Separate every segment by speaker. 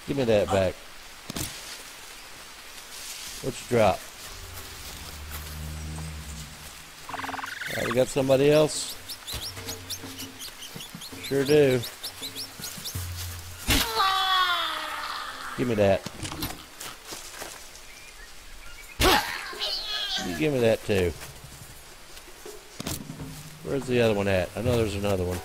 Speaker 1: Give me that back. What you drop? Alright, we got somebody else? Sure do. Give me that. You give me that too. Where's the other one at? I know there's another one.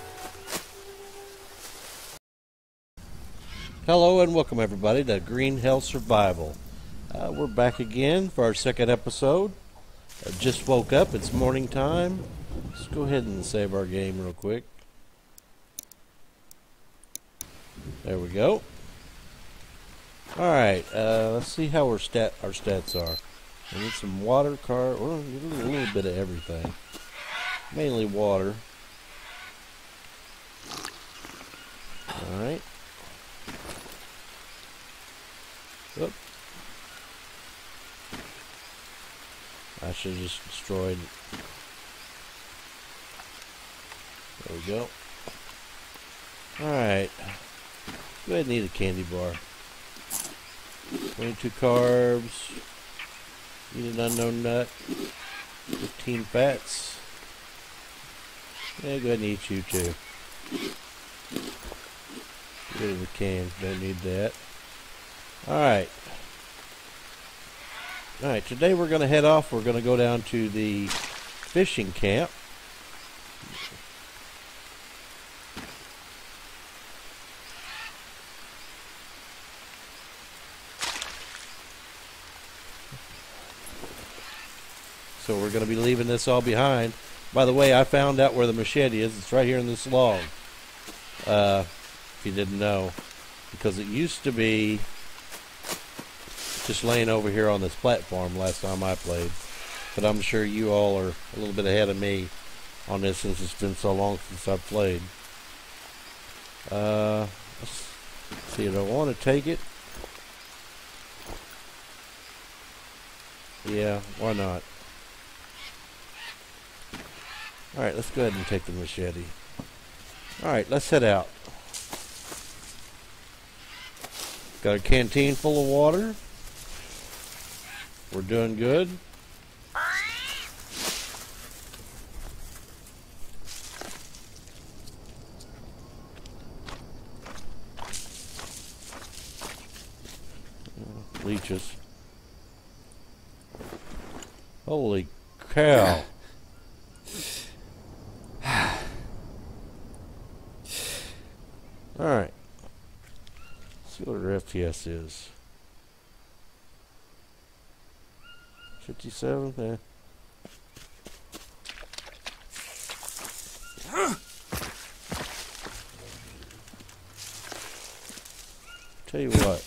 Speaker 1: Hello and welcome everybody to Green Hell Survival. We're back again for our second episode. I just woke up. It's morning time. Let's go ahead and save our game real quick. There we go. Alright, let's see how our stats are. We need some water, a little bit of everything. Mainly water. Alright. Oop. I should have just destroyed it. There we go. Alright. Go ahead and eat a candy bar. 22 carbs. Eat an unknown nut. 15 fats. Yeah, go ahead and eat you too. Get rid of the cans. Don't need that. Alright. Alright, today we're going to head off. We're going to go down to the fishing camp. So we're going to be leaving this all behind. By the way, I found out where the machete is. It's right here in this log. If you didn't know. Because it used to be just laying over here on this platform last time I played. But I'm sure you all are a little bit ahead of me on this since it's been so long since I've played. Let's see, do I want to take it? Yeah, why not? Alright, let's go ahead and take the machete. Alright, let's head out. Got a canteen full of water. We're doing good. Leeches. Holy cow. Alright. See what our FPS is. 57? Eh. Tell you what.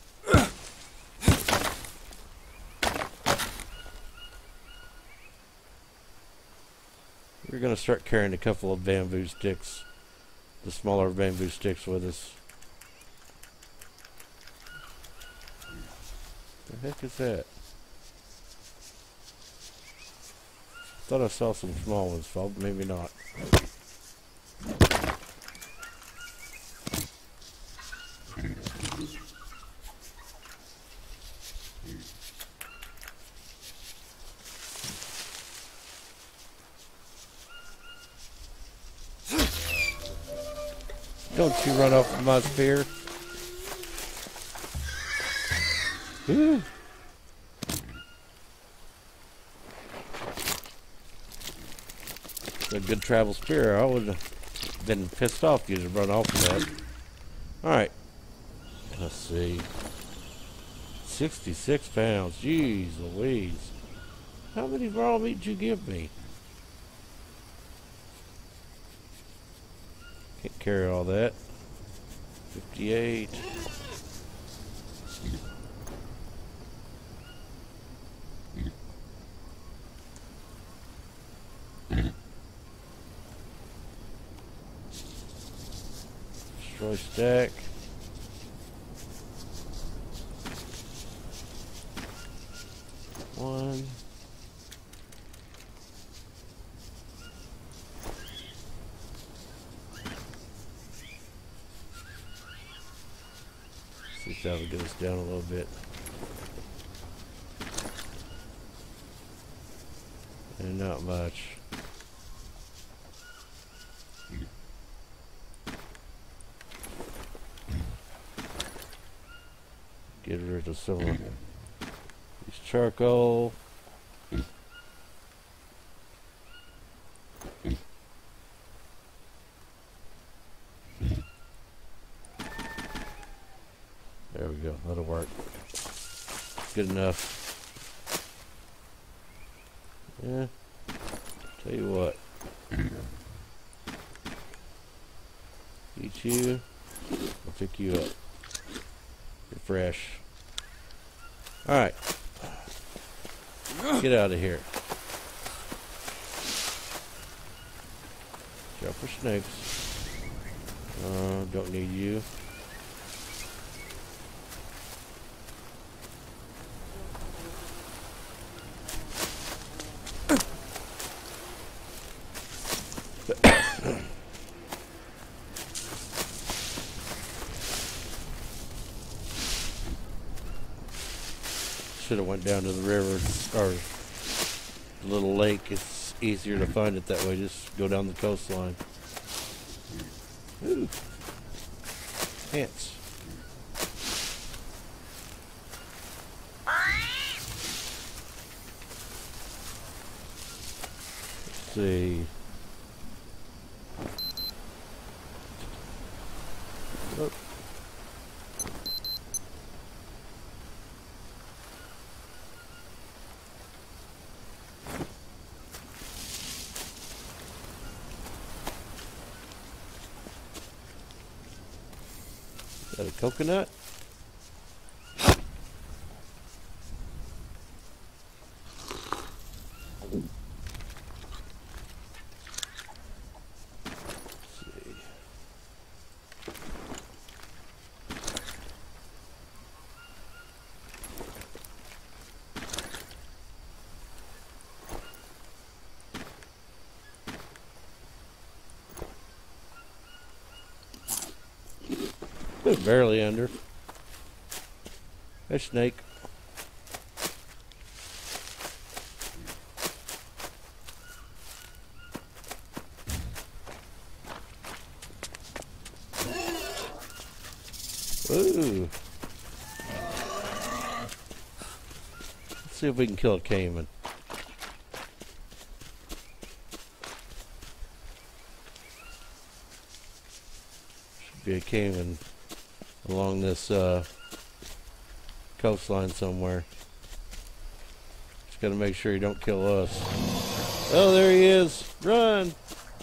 Speaker 1: We're going to start carrying a couple of bamboo sticks. The smaller bamboo sticks with us. The heck is that? Thought I saw some small ones, so maybe not. Don't you run off of my spear. Whew. It's a good travel spear. I would have been pissed off if you'd have run off of that. Alright. Let's see. 66 pounds. Jeez Louise. How many raw meat did you give me? Can't carry all that. 58. Destroy stack. One. that'll get us down a little bit. And not much. Get rid of some of these charcoal. There we go, that'll work. Good enough. Yeah, tell you what. Eat you, I'll pick you up. You're fresh. Alright. Get out of here. Jump for snakes. Don't need you. Should have went down to the river or the little lake. It's easier to find it that way. Just go down the coastline. Ooh. Ants. Let's see. Oh. Is that a coconut? Barely under. A snake. Ooh. Let's see if we can kill a caiman. Should be a caiman along this coastline somewhere. Just gotta make sure you don't kill us. Oh, there he is! Run!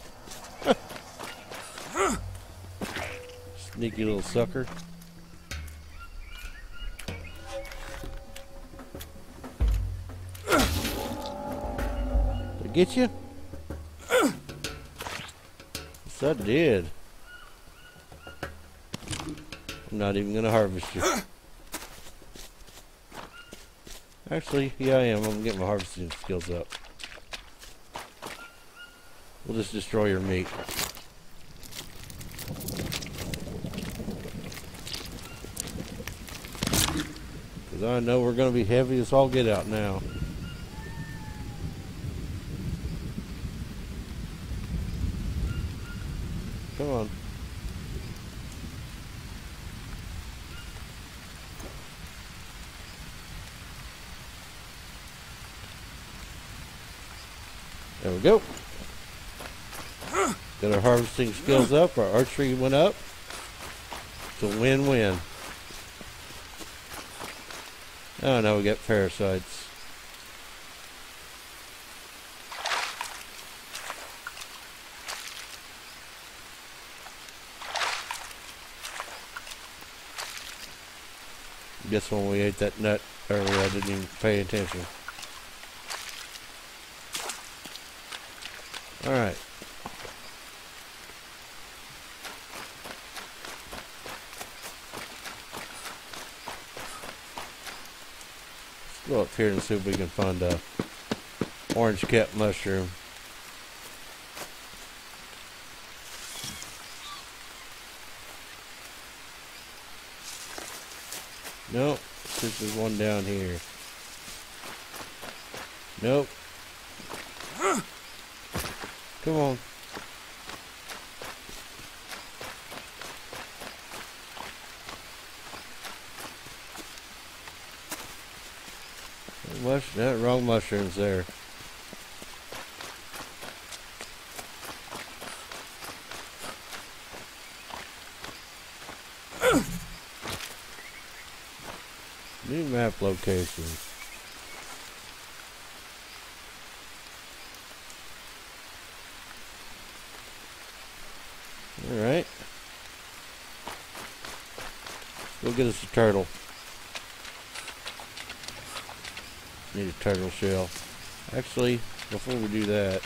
Speaker 1: Sneaky little sucker. Did I get you? Yes, I did. I'm not even going to harvest you. Actually, yeah, I am. I'm going to get my harvesting skills up. We'll just destroy your meat. Because I know we're going to be heavy as all get out now. Come on. There we go. Got our harvesting skills up. Our archery went up. It's a win-win. Oh, now we got parasites. Guess when we ate that nut earlier, I didn't even pay attention. Alright. Let's go up here and see if we can find a orange cap mushroom. Nope. There's one down here. Nope. Come on. That wrong mushroom's there. New map location. Alright. Go get us a turtle. Need a turtle shell. Actually, before we do that,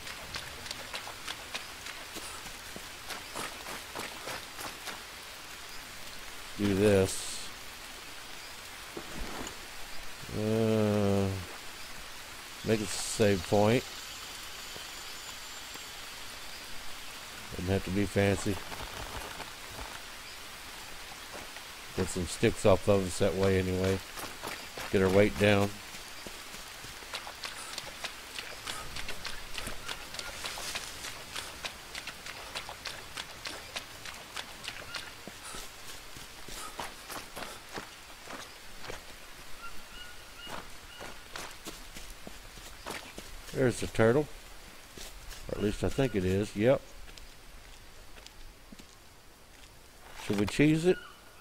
Speaker 1: do this. Make it a save point. Doesn't have to be fancy. Get some sticks off of us that way anyway. Get our weight down. There's the turtle. Or at least I think it is. Yep. Should we cheese it?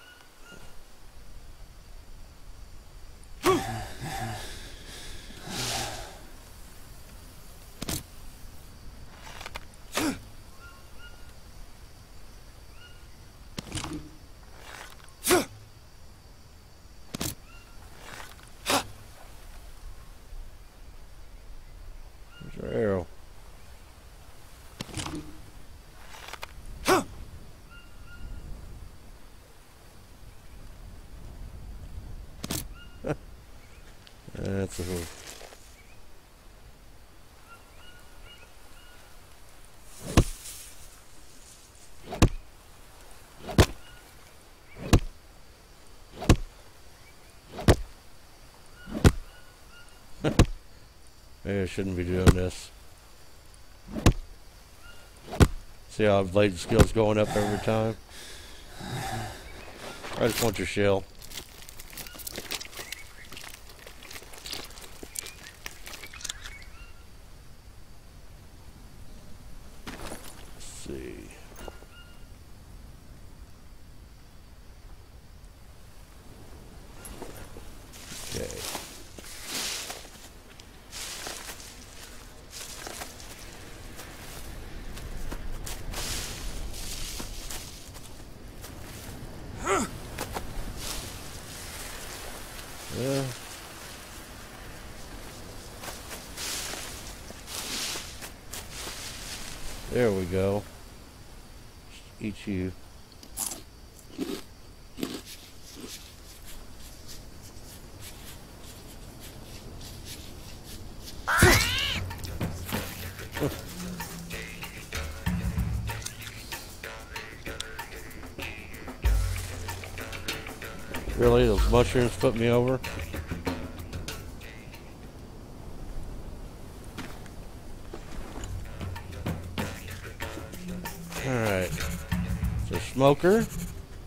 Speaker 1: There's our arrow. That's a hook. Maybe I shouldn't be doing this. See how blade skill's going up every time? I just want your shell. Let's see. Okay. Yeah. There we go. Eat you. Really? Those mushrooms put me over? Alright. So smoker. Let's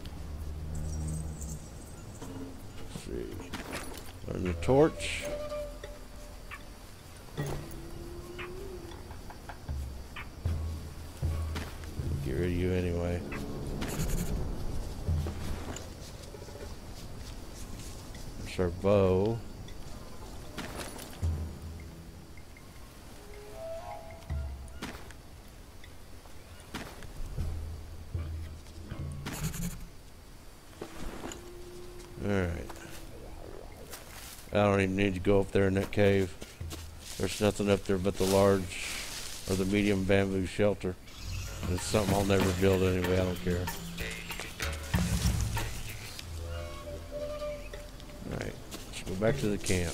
Speaker 1: see. Learn the torch. Get rid of you anyway. There's our bow. Alright. I don't even need to go up there in that cave. There's nothing up there but the large or the medium bamboo shelter. It's something I'll never build anyway, I don't care. Alright, let's go back to the camp.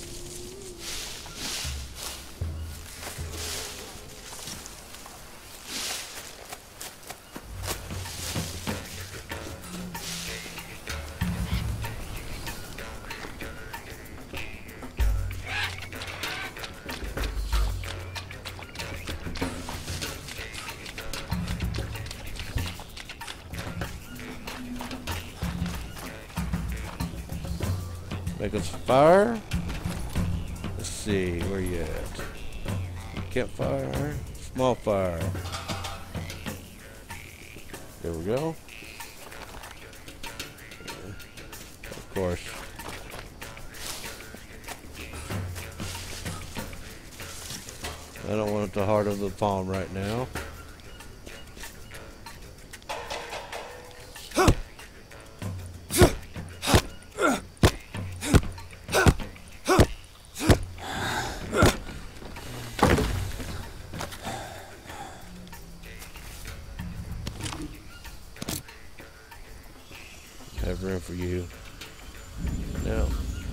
Speaker 1: Make us a fire. Let's see, where you at? Campfire, small fire. There we go. Of course. I don't want it the heart of the palm right now. Have room for you. Now.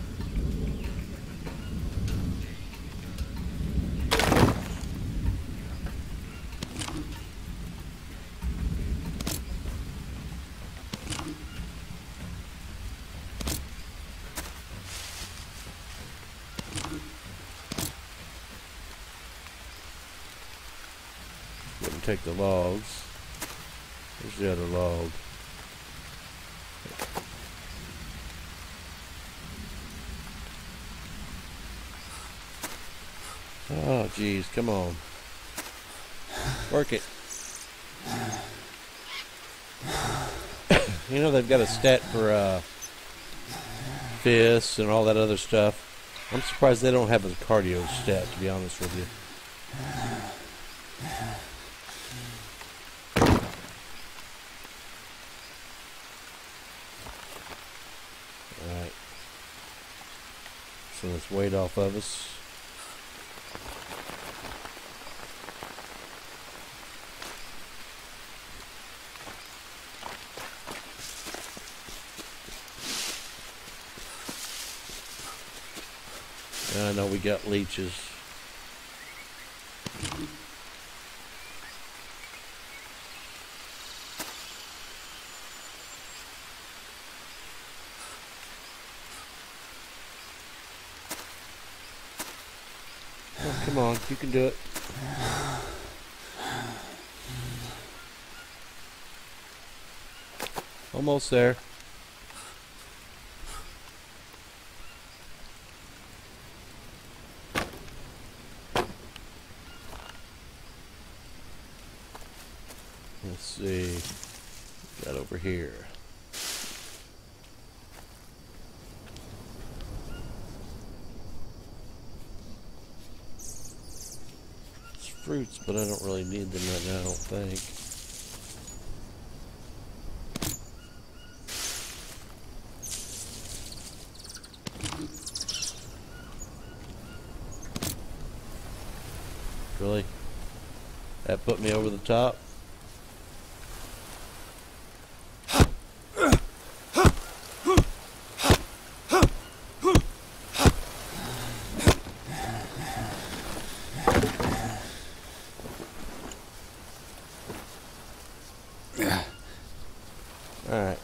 Speaker 1: Take the logs. There's the other log. Oh, geez, come on. Work it. You know, they've got a stat for fists and all that other stuff. I'm surprised they don't have a cardio stat, to be honest with you. Alright. So this weight off of us. And I know we got leeches. Oh, come on, you can do it. Almost there. Let's see. Got over here. It's fruits, but I don't really need them right now, I don't think. Really? That put me over the top? Alright.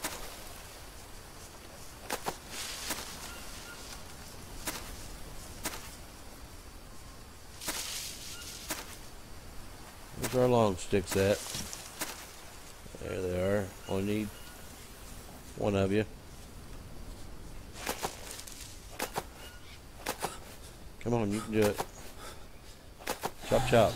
Speaker 1: Where's our long sticks at? There they are. Only need one of you. Come on, you can do it. Chop, chop.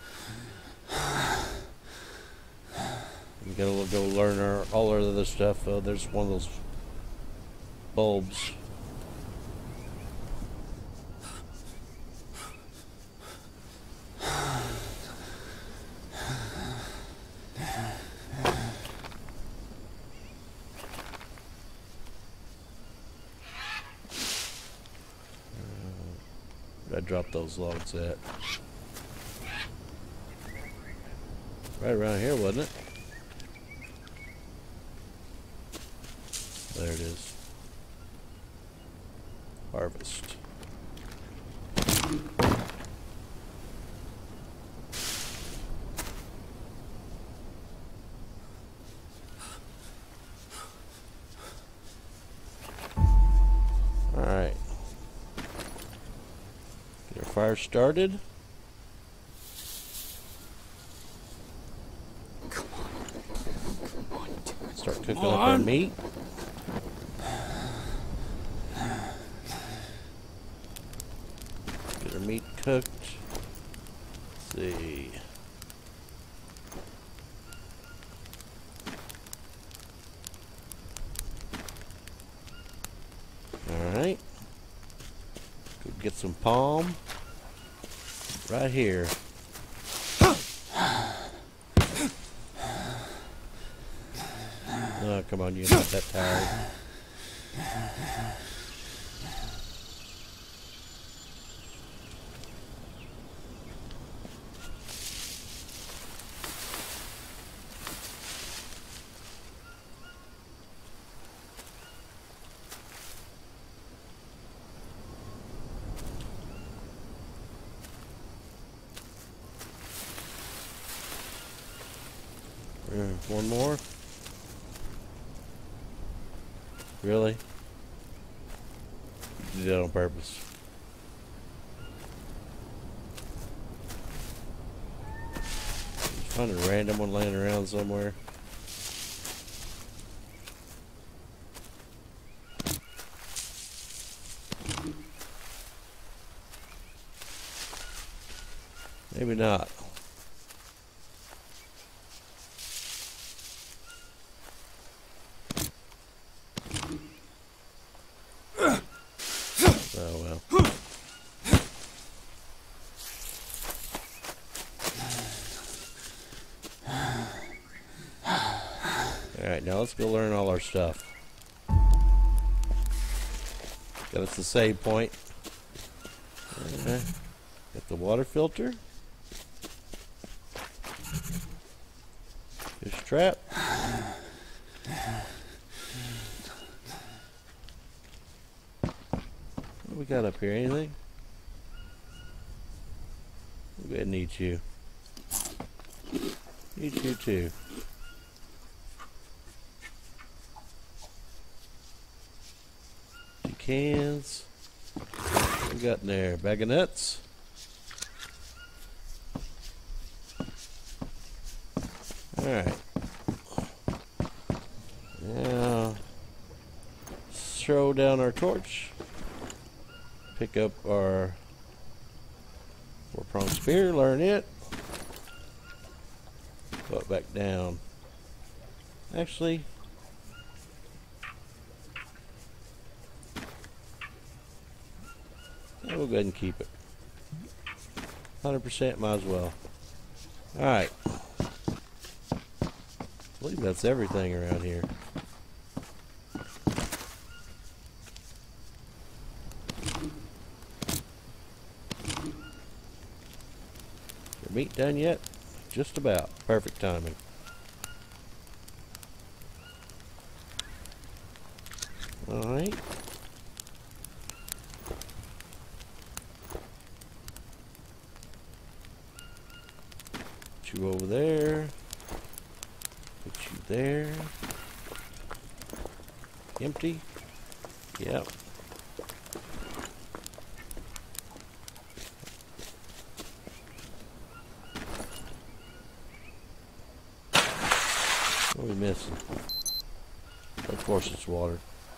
Speaker 1: We gotta go learn all our other stuff. There's one of those bulbs. I dropped those logs at. Right around here, wasn't it? There it is. Harvest. Alright. Get our fire started.
Speaker 2: Come on.
Speaker 1: Start cooking up our meat. cooked. Let's see. Alright. Go get some palm. Right here. Oh, come on, you're not that tired. One more. Really? You did that on purpose. Just find a random one laying around somewhere. Maybe not. Oh well. Alright, now let's go learn all our stuff. Got us the save point. Got the water filter. Fish trap. What we got up here? Anything? We'll go ahead and eat you. Eat you too. Two cans. What we got in there? Bag of nuts. Alright. Now, throw down our torch. Pick up our 4-pronged spear, learn it. Put it back down. Actually, yeah, we'll go ahead and keep it. 100% might as well. Alright. I believe that's everything around here. Your meat done yet? Just about. Perfect timing. Alright. Put you over there. Put you there. Empty? Yep. What are we missing? Of course it's water.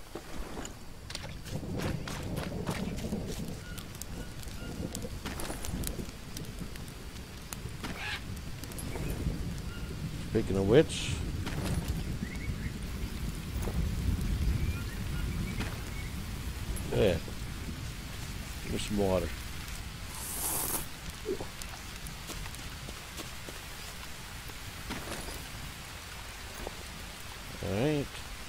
Speaker 1: Speaking of which, go ahead. Give me some water. Alright.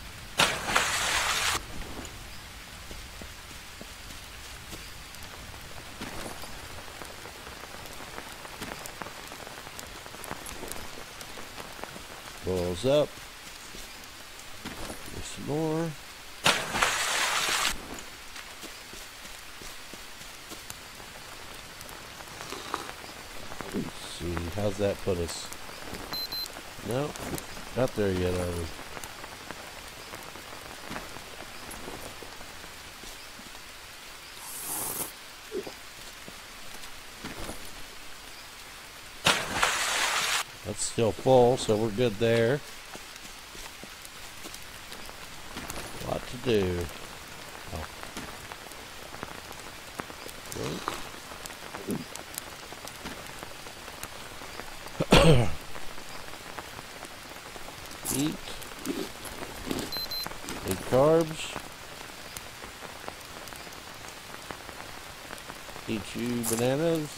Speaker 1: Boils up. Get some more. Let's see, how's that put us? No, not there yet, are we? That's still full, so we're good there. Lot to do. Oh. Right. Eat. Eat carbs. Eat you bananas.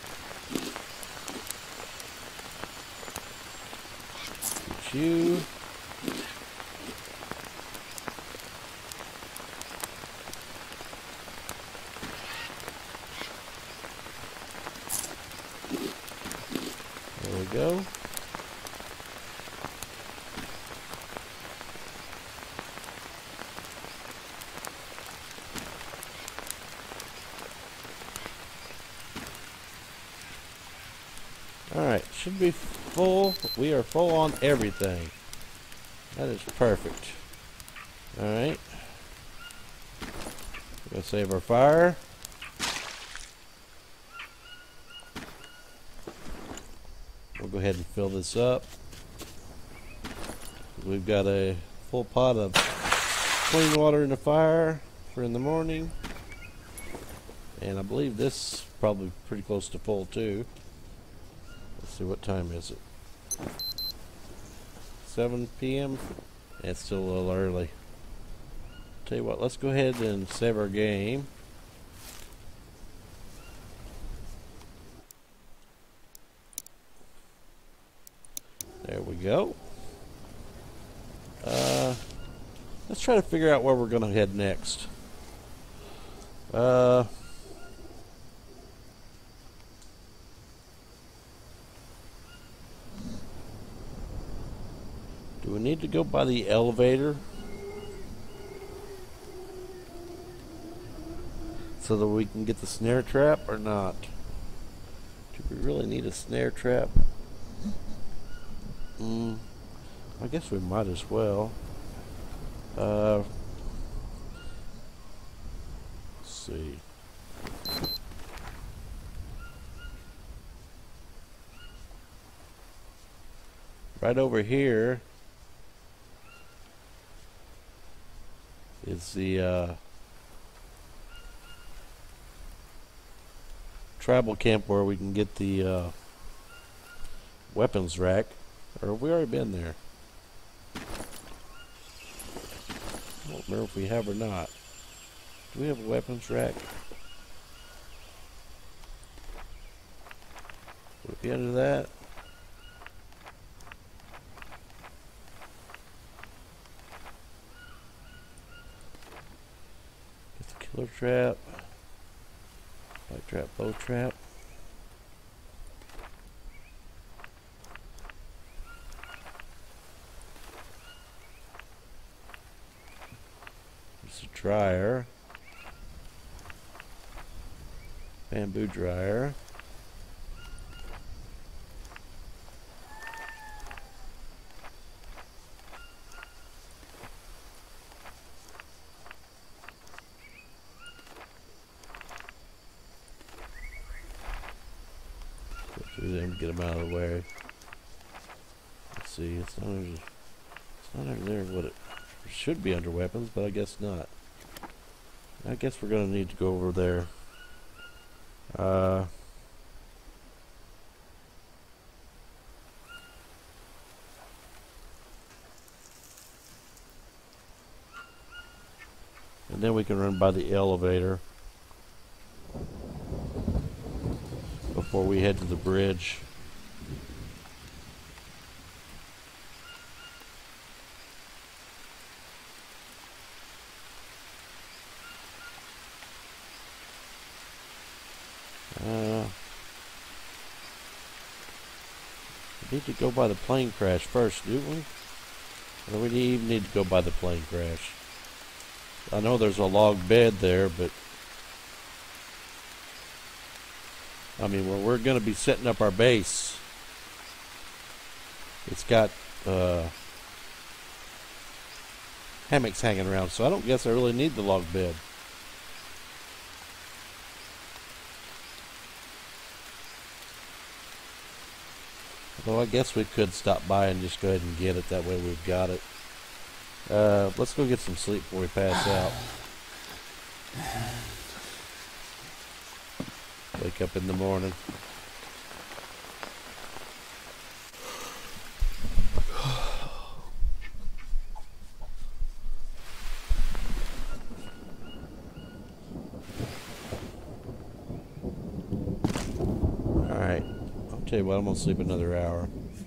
Speaker 1: Eat you. There we go. Alright, should be full. We are full on everything. That is perfect. Alright. We're going to save our fire. We'll go ahead and fill this up. We've got a full pot of clean water in the fire for in the morning. And I believe this is probably pretty close to full too. Let's see, what time is it? 7 p.m. It's still a little early. Tell you what, let's go ahead and save our game. There we go. Let's try to figure out where we're going to head next. Do we need to go by the elevator so that we can get the snare trap or not? Do we really need a snare trap? I guess we might as well. Let's see. Right over here is the tribal camp where we can get the weapons rack. Or have we already been there? I don't remember if we have or not. Do we have a weapons rack? Would it be under that? Get the killer trap. Light trap, bow trap. There's a dryer. Bamboo dryer. Go through them, get them out of the way. Let's see, it's not under there. What it should be under weapons, but I guess not. I guess we're gonna need to go over there. And then we can run by the elevator before we head to the bridge. We need to go by the plane crash first, do we? Or do we even need to go by the plane crash? I know there's a log bed there, but I mean, where we're going to be setting up our base, it's got hammocks hanging around, so I don't guess I really need the log bed. Well, I guess we could stop by and just go ahead and get it. That way we've got it. Let's go get some sleep before we pass out. Wake up in the morning. Tell you what, I'm gonna sleep another hour.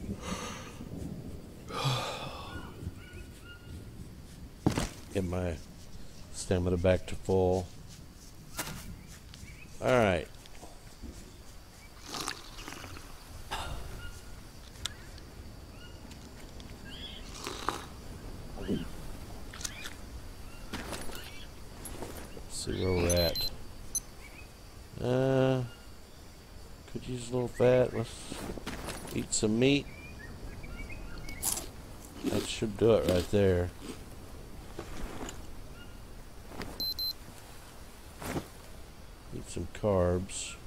Speaker 1: Get my stamina back to full. Alright. See where we're at. Could use a little fat. Let's eat some meat. That should do it right there. Eat some carbs.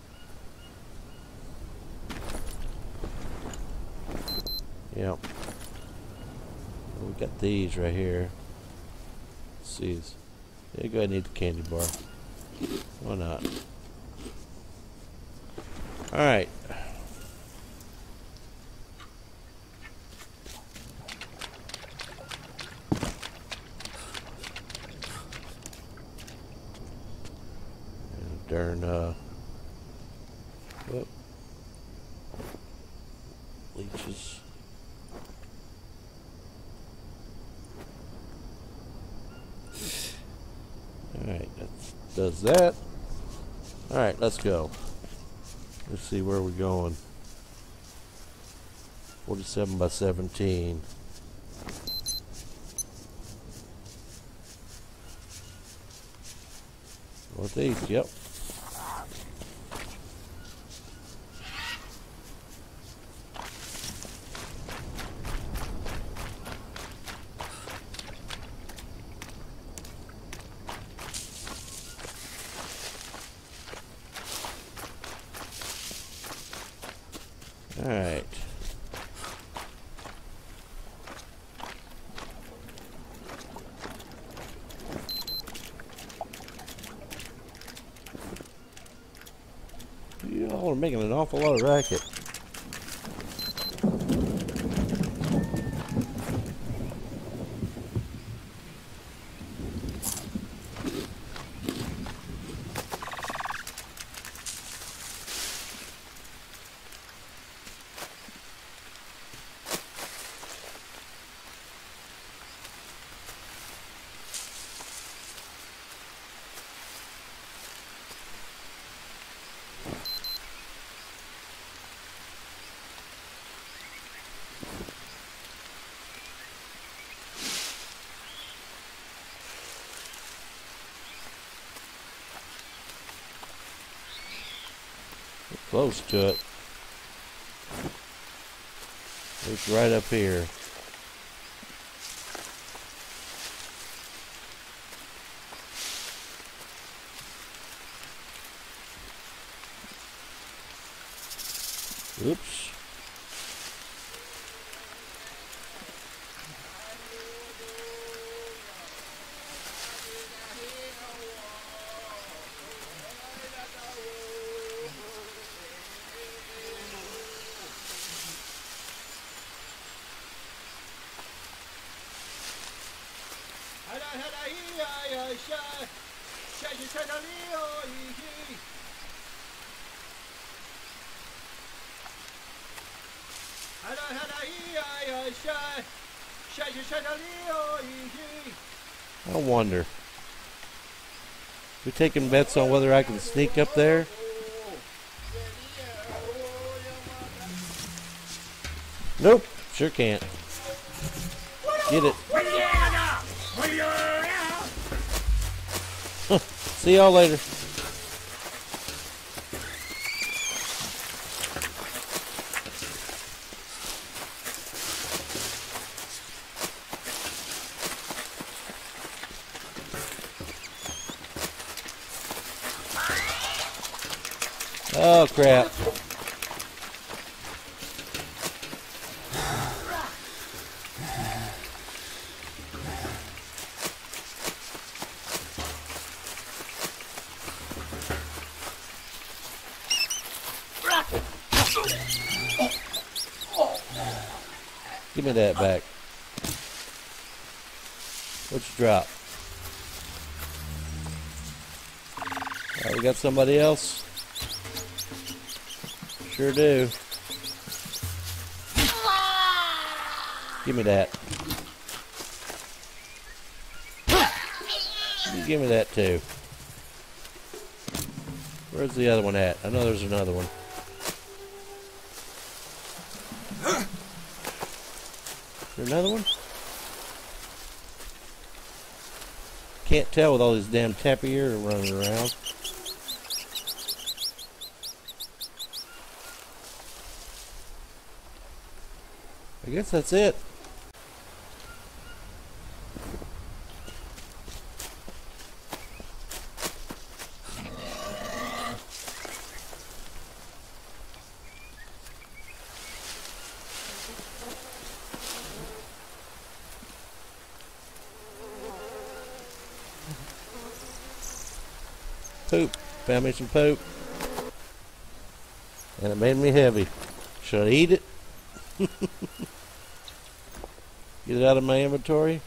Speaker 1: Yep. We got these right here. Let's see. Yeah, go ahead and eat the candy bar. Why not? Alright. Darn, whoop. Leeches. Alright, that does that. Alright, let's go. Let's see where we're going. 47 by 17. Northeast, yep. All right. You all are making an awful lot of racket. Close to it. It's right up here. Oops. I wonder. We taking bets on whether I can sneak up there? Nope, sure can't. Get it. See y'all later. Oh crap. Give me that back. What'd you drop? Alright, we got somebody else? Sure do. Give me that. You give me that too. Where's the other one at? I know there's another one. Is there another one? Can't tell with all these damn tapir running around. I guess that's it. Poop. Found me some poop. And it made me heavy. Should I eat it? Get it out of my inventory.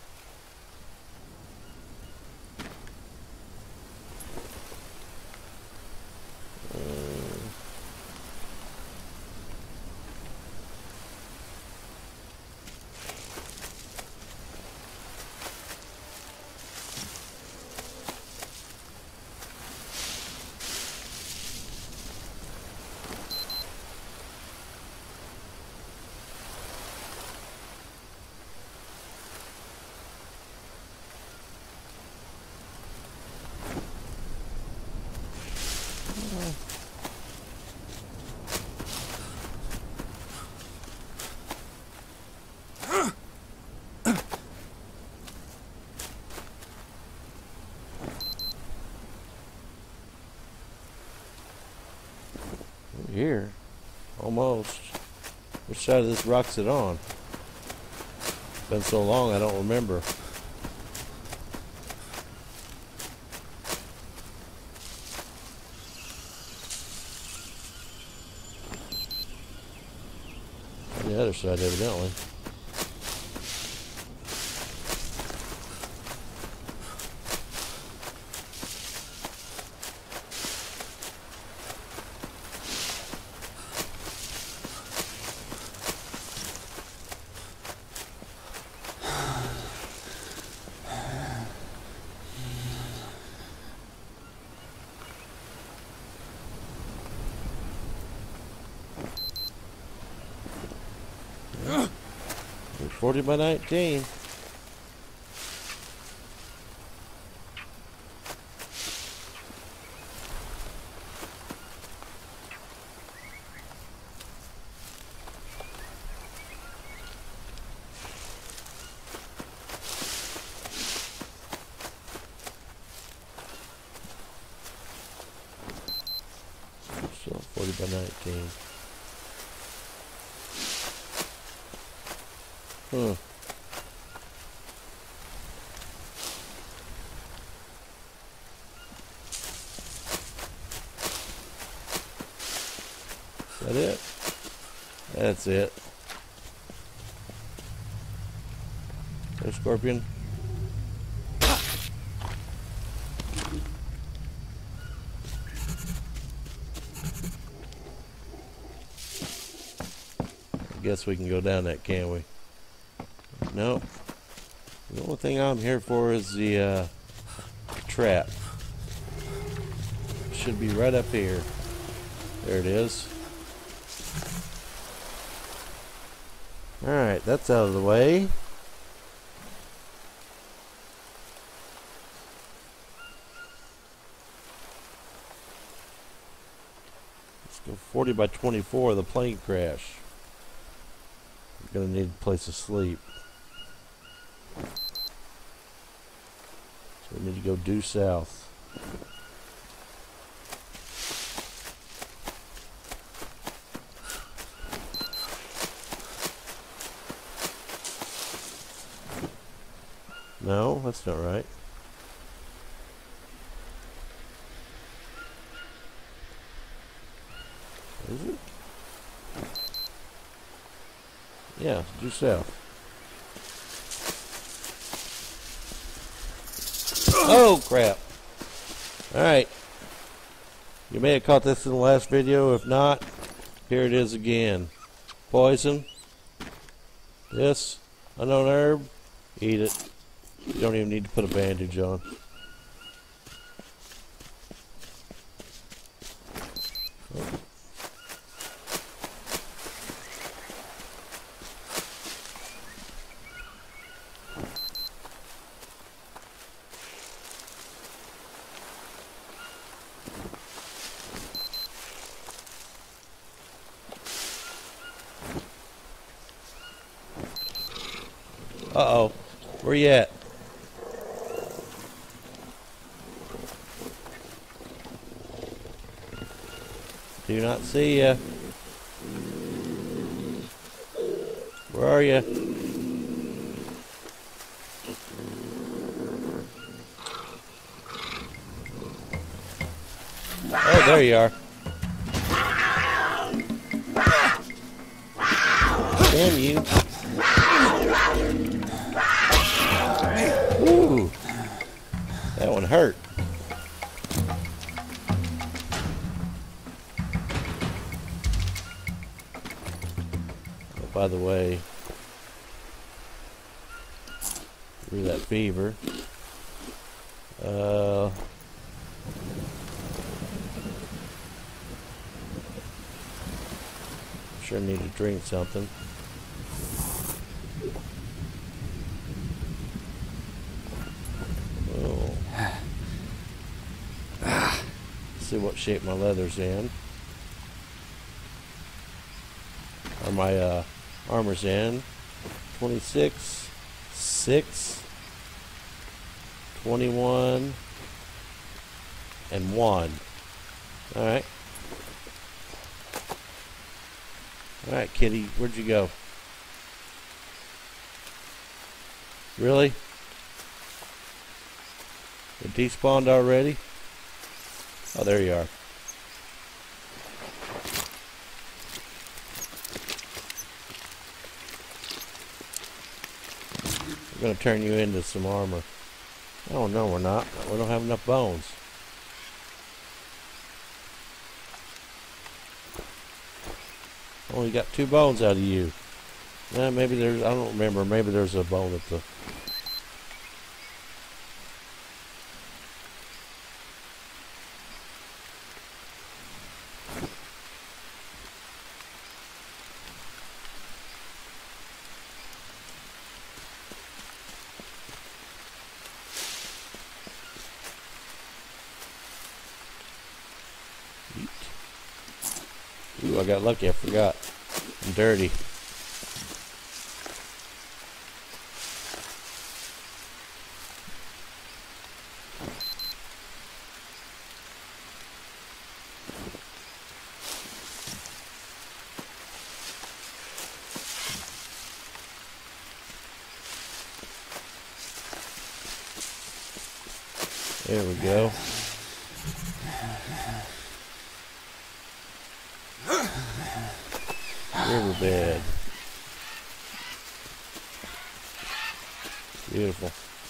Speaker 1: Here. Almost. Which side of this rock's it on? It's been so long I don't remember. On the other side, evidently. There's 40 by 19. So 40 by 19. Huh. Is that it? That's it. There's Scorpion. I guess we can go down that, can we? No. The only thing I'm here for is the trap. Should be right up here. There it is. Alright, that's out of the way. Let's go 40 by 24, the plane crash. We're going to need a place to sleep. So we need to go due south. No, that's not right. Is it? Yeah, due south. Oh, crap. Alright. You may have caught this in the last video. If not, here it is again. Poison. This unknown herb, eat it. You don't even need to put a bandage on. Uh-oh. Where you at? Do not see ya. Where are you? Oh, there you are. Damn you. Ooh. That one hurt. Oh, by the way, through that fever. Sure need to drink something. Oh. See what shape my leather's in. Or my armor's in. 26, 6, 21, and 1. Alright. Alright, kitty, where'd you go? Really? It despawned already? Oh, there you are. We're going to turn you into some armor. Oh, no, we're not. We don't have enough bones. Only got 2 bones out of you. Maybe there's, I don't remember, maybe there's a bone at the... Ooh, I got lucky, I forgot. I'm dirty. There we go. Riverbed. Beautiful.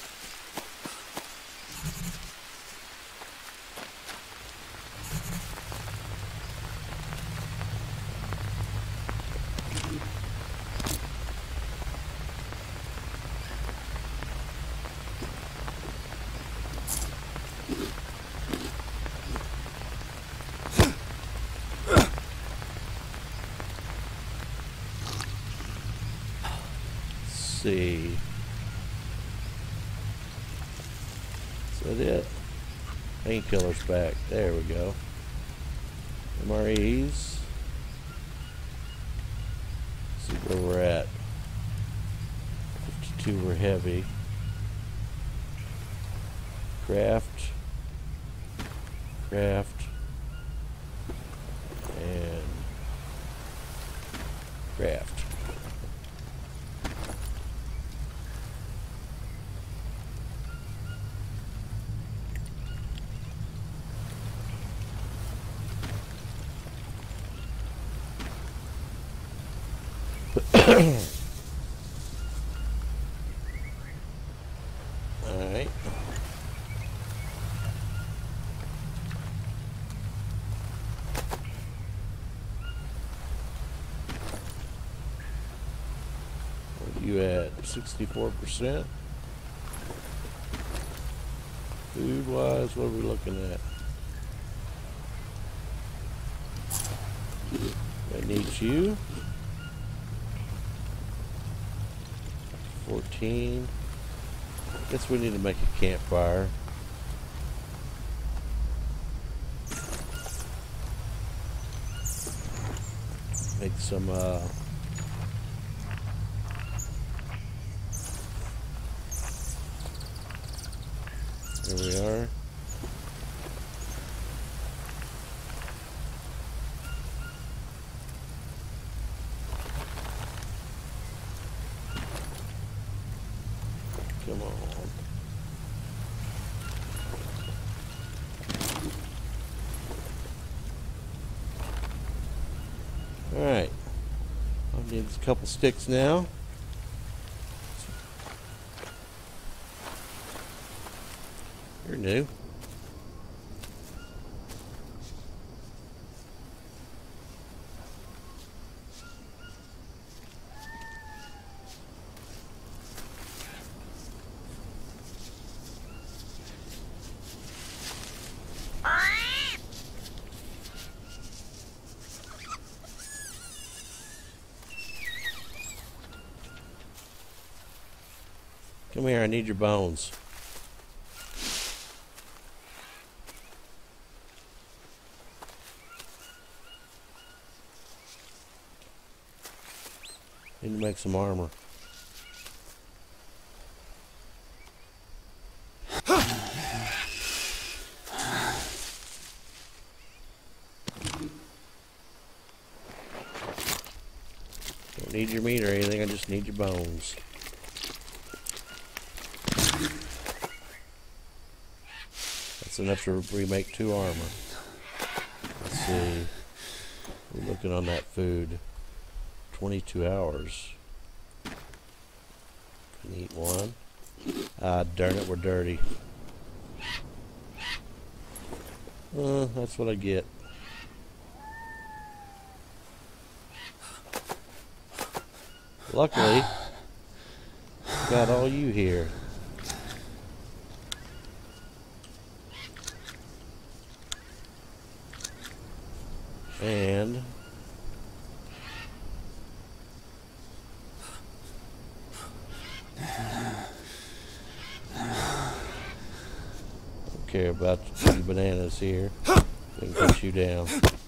Speaker 1: See. Is that it? Painkiller's back. There we go. MREs. See where we're at. 52 we're heavy. Craft. Craft. And craft. Alright. What you at? 64%. Food wise, what are we looking at? I need you. 14. Guess we need to make a campfire. Make some here we are. Come on. Alright. I'll need a couple sticks now. You're new. Come here, I need your bones. Need to make some armor. Don't need your meat or anything, I just need your bones. That's enough to remake 2 armor. Let's see. We're looking on that food. 22 hours. Can eat 1. Ah, darn it, we're dirty. That's what I get. Luckily, got all you here. And don't care about the bananas here. We can cut you down.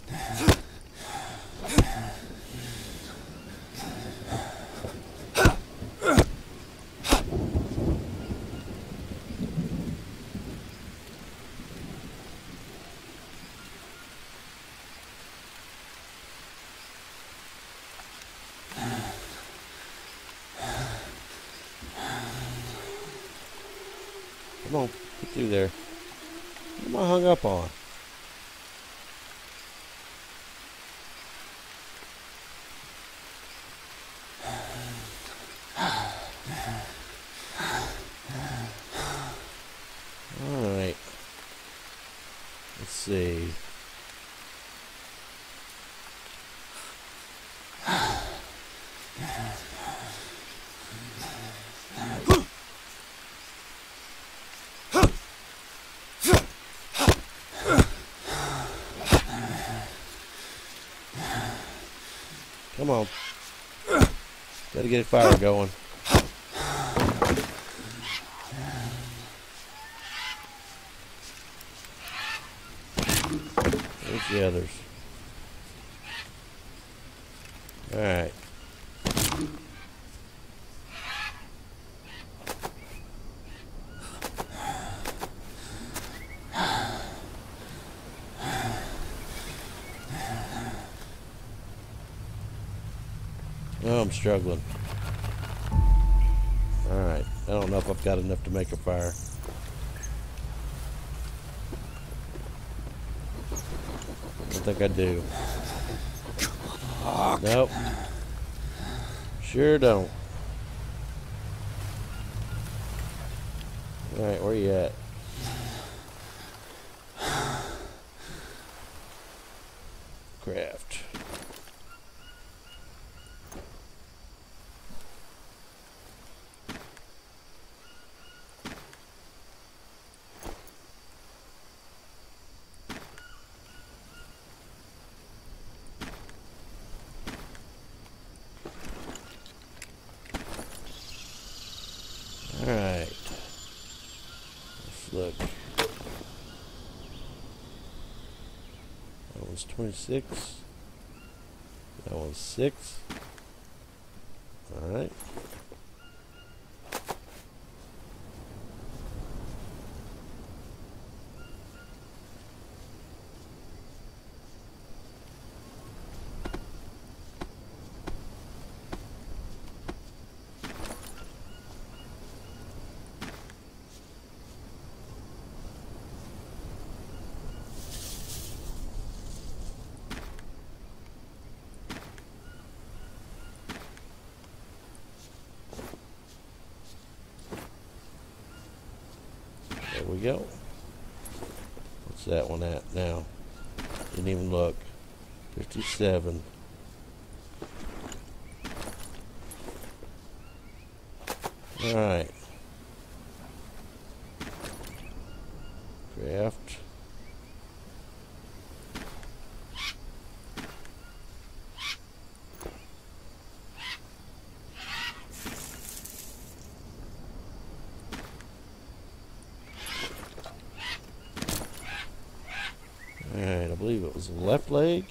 Speaker 1: Come on, get through there. What am I hung up on? Alright. Let's see. Come on. Gotta get a fire going. Where's the others? Alright. Oh, I'm struggling. Alright. I don't know if I've got enough to make a fire. I don't think I do. Nope. Sure don't. Alright, where you at? Craft. look. That one's 26. That one's 6. Alright. There we go. What's that one at now? Didn't even look. 57. Alright. Craft. Alright, I believe it was the left leg.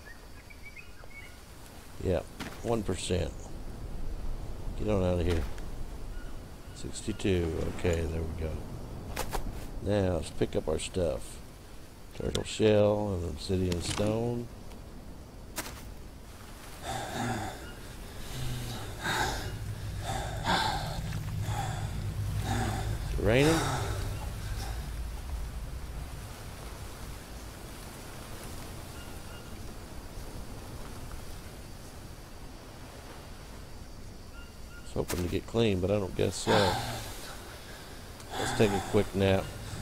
Speaker 1: Yep, 1%. Get on out of here. 62. Okay, there we go. Now, let's pick up our stuff. Turtle shell and obsidian stone. Is it raining? Hoping to get clean, but I don't guess so. Let's take a quick nap.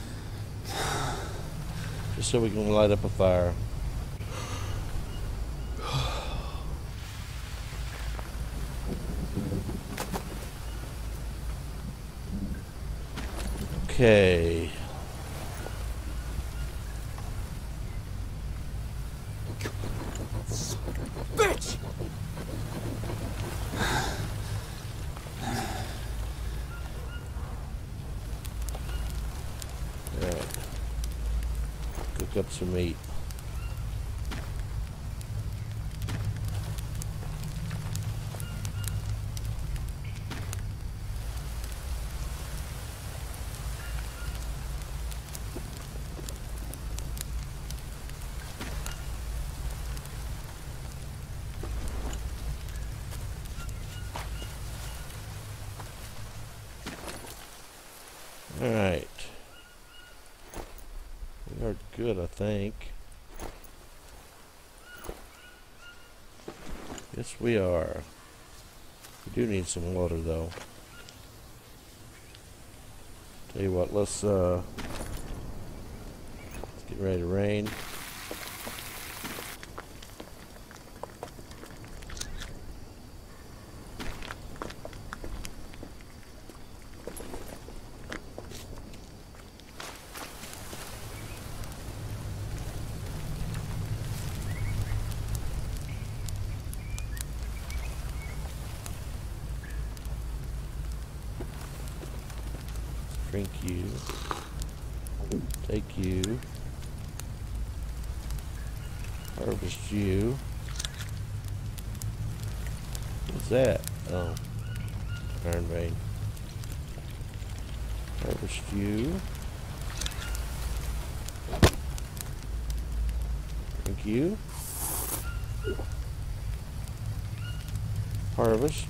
Speaker 1: Just so we can light up a fire. Okay.
Speaker 2: Bitch!
Speaker 1: Cook up some meat. All right. We are good, I think. Yes, we are. We do need some water, though. Tell you what, let's get ready to rain. Drink you. Take you. Harvest you. What's that? Oh. Iron vein. Harvest you. Drink you. Harvest.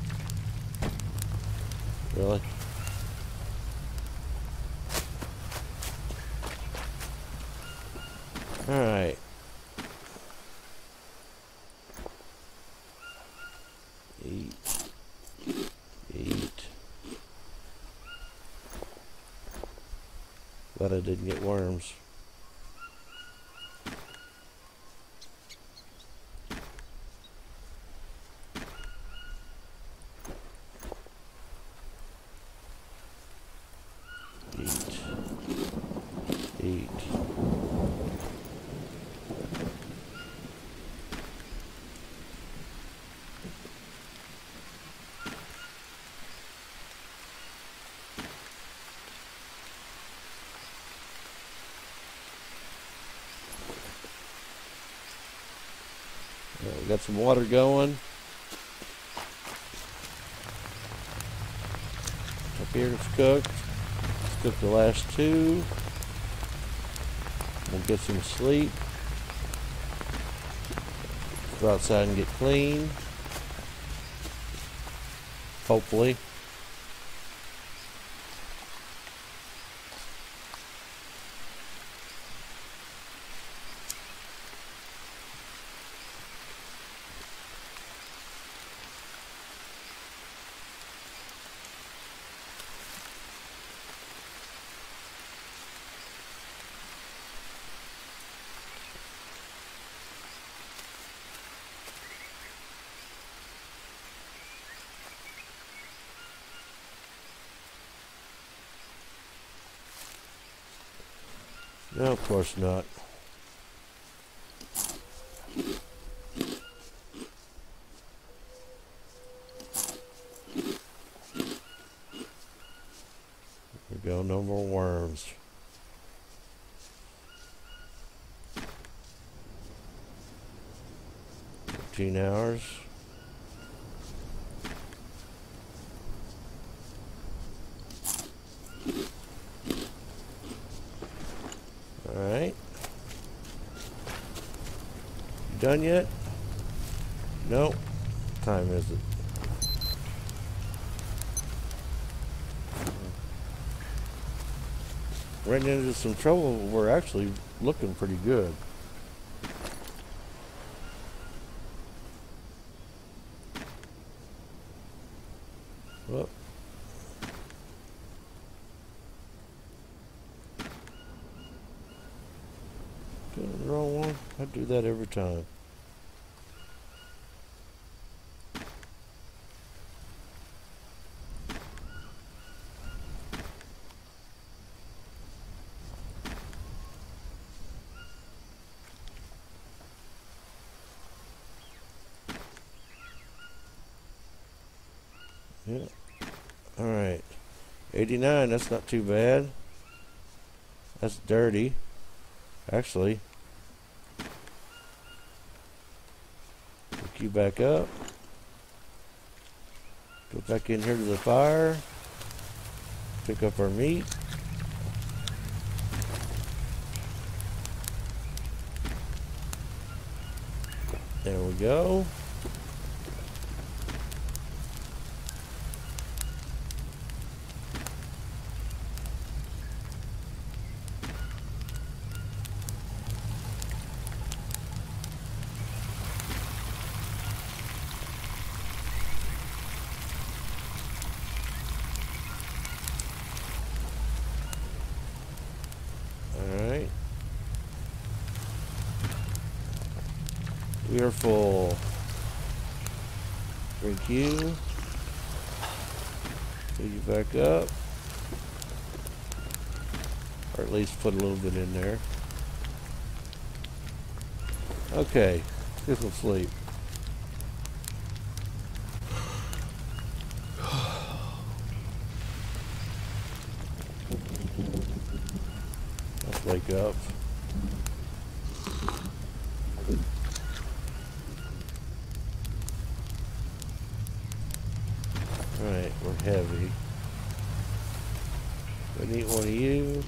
Speaker 1: Really? Alright. Eat. Glad I didn't get worms. Eat. We got some water going. Up here it's cooked. Let's cook the last two. We'll get some sleep. Go outside and get clean. Hopefully. No, of course not. There we go, no more worms. $15. Alright. You done yet? No. What time is it? Running into some trouble. We're actually looking pretty good. Well. Doing the wrong one? I do that every time. Yeah. Alright. 89, that's not too bad. That's dirty. Actually. Pick you back up. Go back in here to the fire. Pick up our meat. There we go. Alright. We are full. Drink you. Fill you back up. Or at least put a little bit in there. Okay. Get some sleep. Let's wake up. Alright, we're heavy. I need one of you.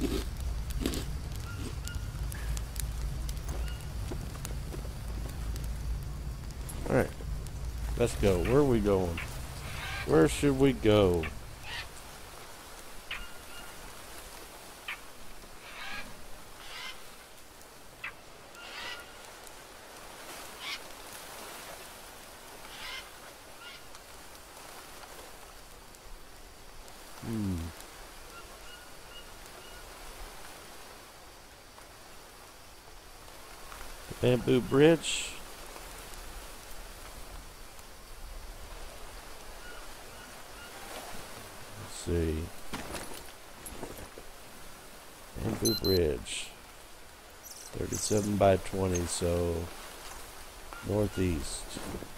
Speaker 1: Alright, let's go. Where are we going? Where should we go? Bamboo bridge. Let's see. Bamboo bridge. 37 by 20, so northeast.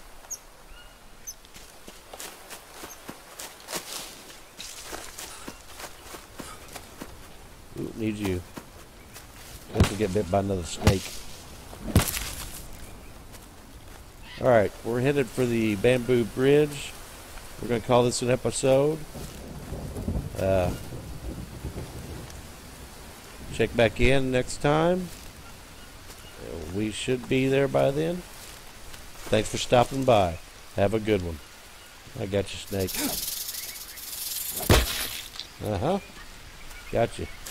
Speaker 1: Ooh, need you. I have to get bit by another snake. All right, we're headed for the bamboo bridge. We're going to call this an episode. Check back in next time. We should be there by then. Thanks for stopping by. Have a good one. I got you, Snake. Got you.